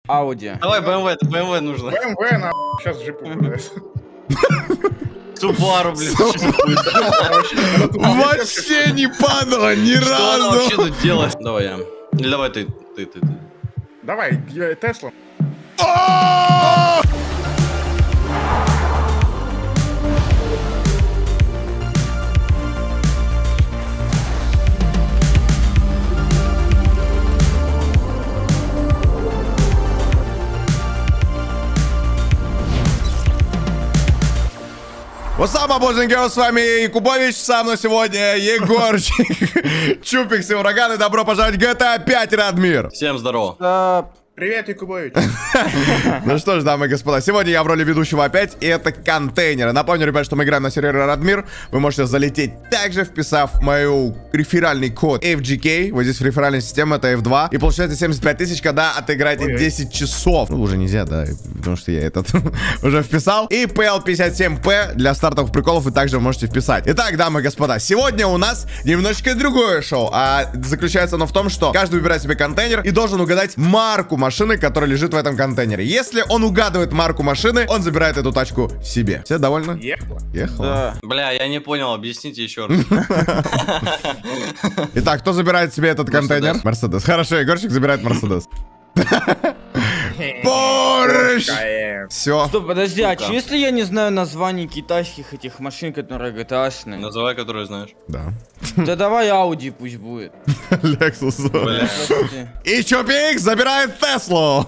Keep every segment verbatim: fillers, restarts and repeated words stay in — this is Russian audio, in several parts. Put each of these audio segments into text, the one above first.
Ауди. Давай бэ эм вэ, бэ эм вэ нужно. бэ эм вэ, на сейчас джип угадает. Субару, блин. Вообще не падало ни Что она вообще разу. тут делает? Давай я. Или давай ты, ты, ты, ты. Давай, я Тесла. О! Вот сам обожный с вами Якубович, со мной сегодня Егорчик, Чупикс и Ураган, и добро пожаловать в джи ти эй пять, Радмир. Всем здорово. А, Привет, Якубович. Ну что ж, дамы и господа, сегодня я в роли ведущего опять, и это контейнеры. Напомню, ребят, что мы играем на сервере Радмир. Вы можете залететь, также вписав мою реферальный код эф джи кей. Вот здесь реферальная система, это эф два. И получается семьдесят пять тысяч, когда отыграете Ой-ой. десять часов. Ну, уже нельзя, да, потому что я этот уже вписал. И пи эл пятьдесят семь пи для стартовых приколов вы также можете вписать. Итак, дамы и господа, сегодня у нас немножечко другое шоу. А заключается оно в том, что каждый выбирает себе контейнер и должен угадать марку машины, которая лежит в этом контейнере. Если он угадывает марку машины, он забирает эту тачку себе. Все довольны? Ехала. Ехала. да. Бля, я не понял, объясните еще раз. Итак, кто забирает себе этот контейнер? Мерседес. Хорошо, Егорчик забирает Мерседес. Порш! Все. Стоп, подожди, а Сука. что если я не знаю названий китайских этих машин, которые джи ти эй-шные? Называй, который знаешь. Да. Да давай Ауди пусть будет. Lexus. Бля. Подожди. И Чупик забирает Теслу.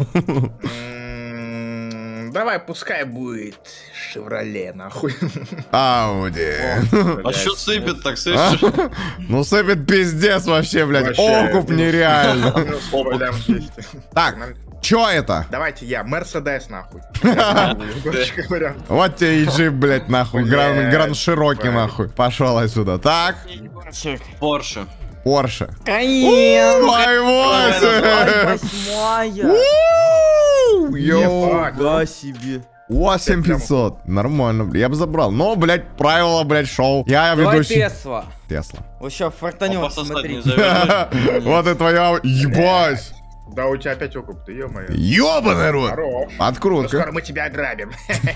М, Давай, пускай будет Шевроле, нахуй. Ауди. А что сыпет так, слышишь? Ну сыпет пиздец вообще, блядь. Вообще, Окуп минус- нереально. минус сто лям двести. Так, чё это? Давайте я, Мерседес, нахуй. Егорчик вариант. Вот тебе и джип, блядь, нахуй. Гран, Блядь, гран широкий, блядь. нахуй. Пошел отсюда. Так, Порше. Порше. Конечно. Ой, восемь. Восьмая. Йоу. Ебать. Да себе. восемь пятьсот. Нормально, блядь. Я бы забрал. Но, блядь, правила, блядь, шоу. Я Давай ведущий. Тесла. Тесла. Вот сейчас фартанет, А пососать смотри. не завернешь? Вот и твоя... Ебать. Да у тебя опять окуп, ты ё-моё. Ёбаный рот. Хорош. Ну, Открутка. скоро мы тебя ограбим.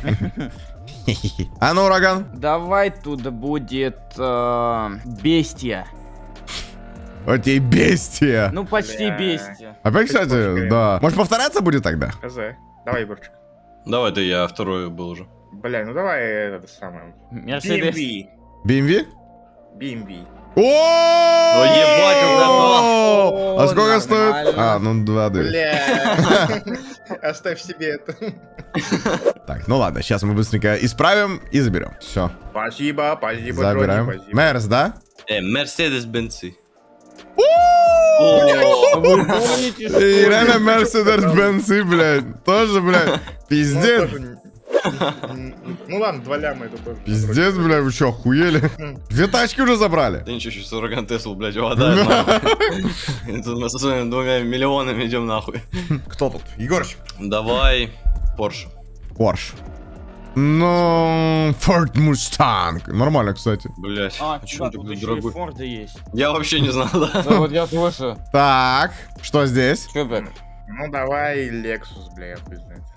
А ну, ураган. Давай тут будет э, бестия. Вот тебе и бестия. Ну почти Бля. бестия. Опять, кстати, Точка. да. Может, повторяться будет тогда? Хз. Давай, Егорчик. Давай ты, я второй был уже. Бля, ну давай это самое. Мерседес. би эм ви. би эм ви? би эм ви. О, ебать, угадал. А сколько стоит? Нормально. А, ну два дыр. Бля. Оставь себе это. Так, ну ладно, сейчас мы быстренько исправим и заберем. Все, Спасибо, спасибо, забираем. Джонни, спасибо. Мерс, да? Э, Мерседес Бенцы. Вы помните, что И реально Мерседес Бенцы, блядь. Тоже, блядь. Ну, Пиздец. тоже не- Ну ладно, два ляма это тоже. Пиздец, блядь, вы что, охуели? Две тачки уже забрали. Да ничего, сейчас ураган Теслу, блядь, угадает, нахуй. И тут мы со своими двумя миллионами идем нахуй. Кто тут? Егорчик. Давай Порше. Порш. Ну, Ford Mustang. Нормально, кстати. Блять, А, а чувак, что тут такой еще и дорогой? Форды есть. Я вообще не знал, да? Да вот я тоже. Так, что здесь? Чё, Ну давай Lexus, бля, я хуй знает.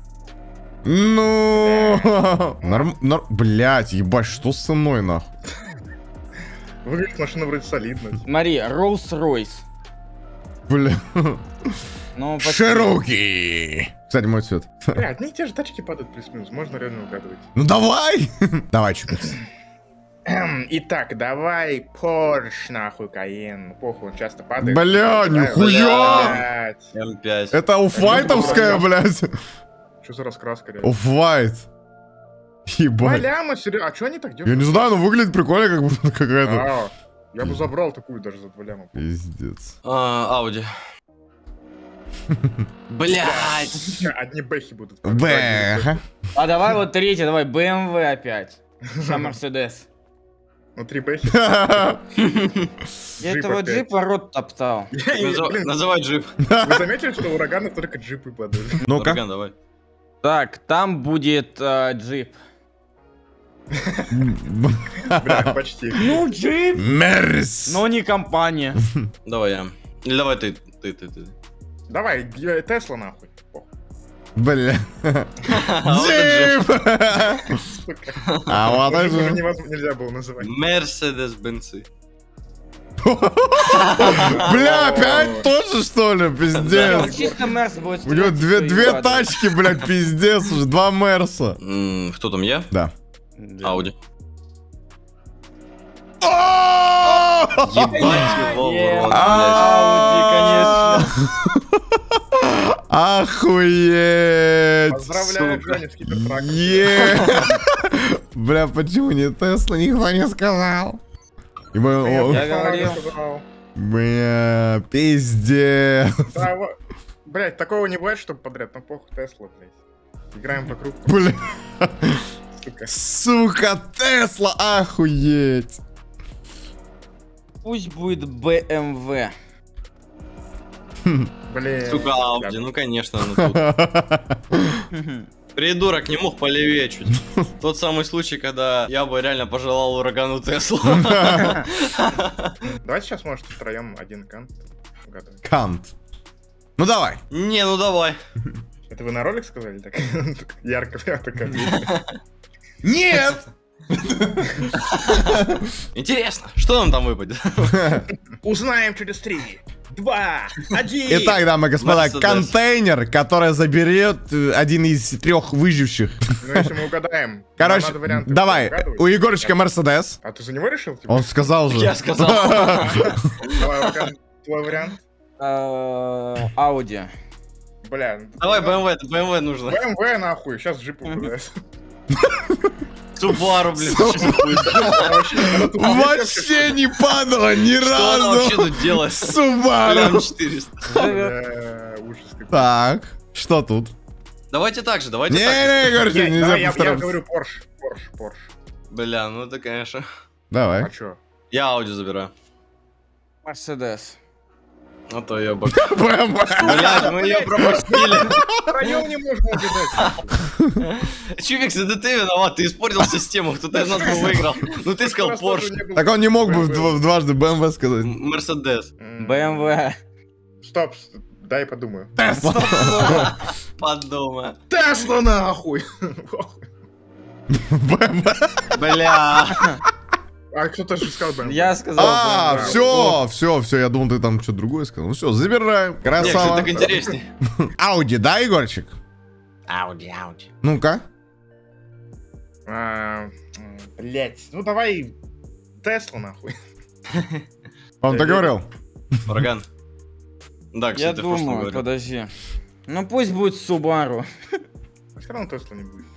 Ну, норм, норм, блять, ебать, что со мной, нахуй? Выглядит машина вроде солидная. Смотри, Rolls-Royce. Бля. Ну, почти. Широкий. Кстати, мой цвет. Бля, одни и те же тачки падают плюс-минус, можно реально угадывать. Ну давай! Давай, Чупикс. Итак, давай Porsche, нахуй, Cayenne. Ну, похуй, он часто падает. Бля, Давай, нихуя! блядь. эм пять. Это уфайтовская, блядь. Что за раскраска, реально? Уфайт. Два Ебать. ляма, серьезно? А что они так Я делают? не знаю, но выглядит прикольно, как будто какая-то... А, я бы забрал такую даже за два ляма. Пиздец. А, Ауди. Блять. Одни бэхи будут. Бэ. А давай вот третий, давай бэ эм вэ опять. За Мерседес. Ну, три бэхи. Я Джип этого опять. джипа рот топтал. Назов- Блин, Называй джип. вы заметили, что у урагана только джипы падают? Ну-ка. Ураган, давай. Так, там будет э, джип. Бля, почти. Ну, джип! Мерс. Но не компания. Давай я. Или давай ты, ты, ты, ты. Давай, э, Тесла нахуй. Похуй. Бля. Вот это Джип! Сука. А вот Уже это... невозможно- нельзя было называть. Мерседес-бенцы. Бля, опять тоже, что ли? Ну, Пиздец. чисто Мерс будет У него стрелять, две, и две падает. тачки, блядь, пиздец уже. Два Мерса. М, Кто там, я? Да. Да. Ауди. О! Ебать его, Е, урод, А, Ауди, конечно. Охуеть. Поздравляю, сука. Женя, с кибертраком. Е. Бля, почему не Тесла? Никто не сказал. И мы- о, Я говорил. сказал. Бля, пиздец. Да, вот. Блять, такого не бывает, чтобы подряд. Ну похуй, Тесла, блядь. Играем по кругу, Бля. сука. Сука, Тесла, охуеть. Пусть будет бэ эм вэ. Блин. Сука, Ауди, ну конечно, она тут. Придурок не мог полевее чуть. Тот самый случай, когда я бы реально пожелал урагану Теслу. Давайте сейчас, может, втроем один кант угадывать. Кант. Ну давай. Не, ну давай. Это вы на ролик сказали? Так, так ярко прям такая. Нет! Интересно, что нам там выпадет? Узнаем через три, два, один. Итак, дамы и господа, Мерседес. контейнер, который заберет э, один из трех выживших. Ну, если мы угадаем. Короче, нам надо варианты давай, угадывать. у Егорчика Мерседес. А ты за него решил? Типа? Он сказал же. Я сказал. Давай, Ваган, твой вариант. Э, Ауди. Бля. ну, Давай ну, бэ эм вэ, это бэ эм вэ нужно. бэ эм вэ нахуй, сейчас джип угадает. Субару, блин. Вообще не падало ни Что она вообще разу. тут делает? Субару. Прям четыреста. Бля, ужас какой. Так, что тут? Давайте так же, давайте Не, так же. не, Егорчик, Не, давай, нельзя я, я повторяться. говорю Порш, Порш, Порш. Бля, ну это конечно. Давай. А чё? Я Ауди забираю. Мерседес. А то я бак. бэ эм вэ. Блядь, мы ее пропустили. Втроем не можно угадать. Чувик, это ты виноват, ты испортил систему, кто-то из нас бы выиграл. Ну ты сказал Раз тоже Порш. не было. Так он не мог бы бэ эм вэ. в- дважды бэ эм вэ сказать. Мерседес. М, бэ эм вэ. Стоп, с- дай подумаю. Подумай. Тесла нахуй! бэ эм вэ. Бля. А кто-то же сказал бэ эм вэ. Я сказал А, бэ эм вэ. все, все, все, я думал, ты там что-то другое сказал. Ну все, забираем. Нет, кстати, Красава. так интересней. Ауди, да, Егорчик? Ауди, Ауди. Ну-ка. А, м, Блять, ну давай Тесла нахуй. Он так говорил. Ураган. Да, Я кстати, ты в прошлом думаю, говорил. подожди. Ну пусть будет Субару. Все равно Тесла не будет.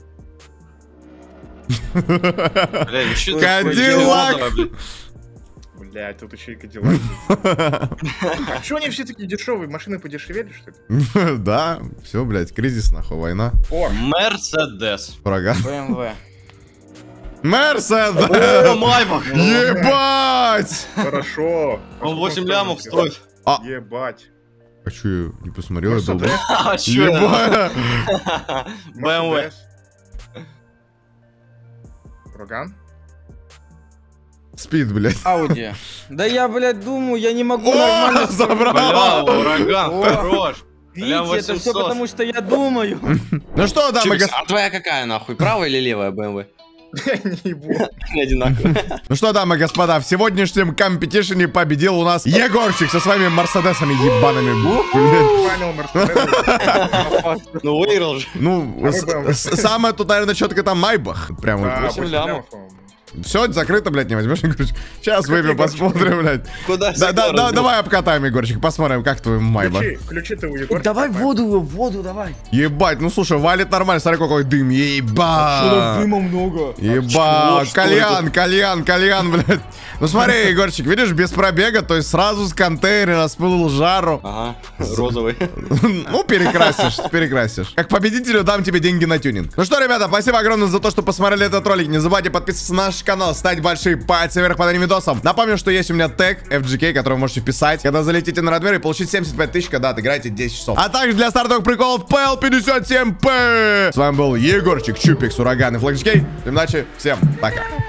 Бля, ну что ты Кадиллак. такое делал, блин? Блять, тут еще и Кадиллак. А чё они все такие дешевые? Машины подешевели, что ли? Да, все, блядь, кризис, нахуй, война. Порш. Мерседес. Врага. бэ эм вэ. Мерседес! О, Майбах. Ебать! Хорошо. Он восемь лямов стоит. Ебать. А чё, я не посмотрел, я долбал. Мерседес. А чё? Ебать! бэ эм вэ. Мерседес. Ураган? Спит, блядь. Ауди. Да я, блядь, думаю, я не могу О, нормально... забрал! Бля, ураган, О. хорош. Лям Видите, это все восемьсот. потому, что я думаю. Ну что, дамы и Чувик, господа. а твоя какая нахуй? Правая или левая бэ эм вэ? Не ебу. Не одинаково. Ну что, дамы и господа, в сегодняшнем компетишене победил у нас Егорчик со своими Мерседесами ебаными. Блядь. Понял, Мерседес. Ну выиграл же. Ну, А вы с- бэ эм вэ. с- самое тут, наверное, четко там Майбах. Прям Да, вот. восемь восемь лямов. лямов, по-моему. Все, закрыто, блядь, не возьмешь, Егорчик. Сейчас выпьем, Егорчик. посмотрим, блядь. Куда Да, да, Егор да, сдул? давай обкатаем, Егорчик, посмотрим, как твой Майбах. Ключи, ключи ты у Егора. Давай воду, воду давай. Ебать, ну слушай, валит нормально, смотри, какой дым, ебать. Дыма много. Ебать, Что кальян, кальян, кальян, блядь. Ну смотри, Егорчик, видишь, без пробега, то есть сразу с контейнера сплыл жару. Ага, розовый. Ну, перекрасишь, перекрасишь. Как победителю дам тебе деньги на тюнинг. Ну что, ребята, спасибо огромное за то, что посмотрели этот ролик. Не забывайте подписываться на наш канал, ставить большие пальцы вверх под этим видосом. Напомню, что есть у меня тег эф джи кей, который вы можете вписать, когда залетите на Радмир и получить семьдесят пять тысяч, когда отыграете десять часов. А также для стартовых приколов пэ эл пятьдесят семь пэ. С вами был Егорчик, Чупикс, Ураган и Флэкджикей. Всем удачи, всем пока.